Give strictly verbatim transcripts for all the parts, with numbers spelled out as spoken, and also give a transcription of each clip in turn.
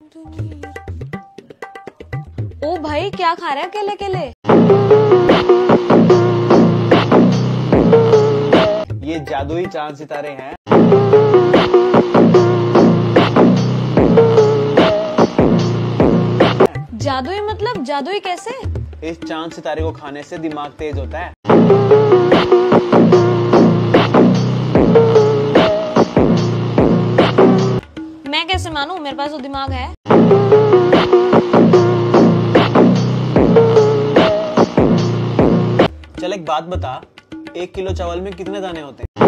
ओ भाई, क्या खा रहे हो केले केले? ये जादुई चांद सितारे हैं। जादुई मतलब? जादुई कैसे? इस चांद सितारे को खाने से दिमाग तेज होता है। मैं कैसे मानूं? मेरे पास तो दिमाग है। चल एक बात बता, एक किलो चावल में कितने दाने होते हैं?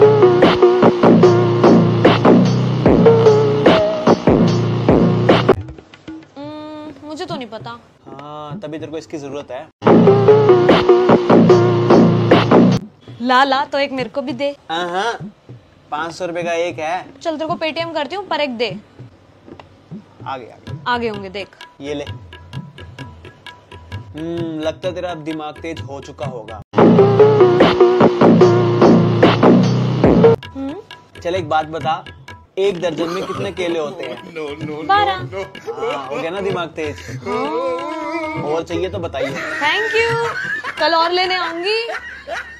हम्म, मुझे तो नहीं पता। हाँ, तभी तेरे को इसकी जरूरत है। ला ला, तो एक मेरे को भी दे। हाँ, पाँच सौ रुपए का एक है। चल तेरे को पेटीएम करती हूँ, पर एक दे। आगे आगे आगे होंगे, देख। ये ले। हम्म लगता है तेरा अब दिमाग तेज हो चुका होगा। हम्म, चल एक बात बता, एक दर्जन में कितने केले होते हैं? बारह। हाँ, हो गया ना दिमाग तेज। और चाहिए तो बताइए। थैंक यू, कल और लेने आऊंगी।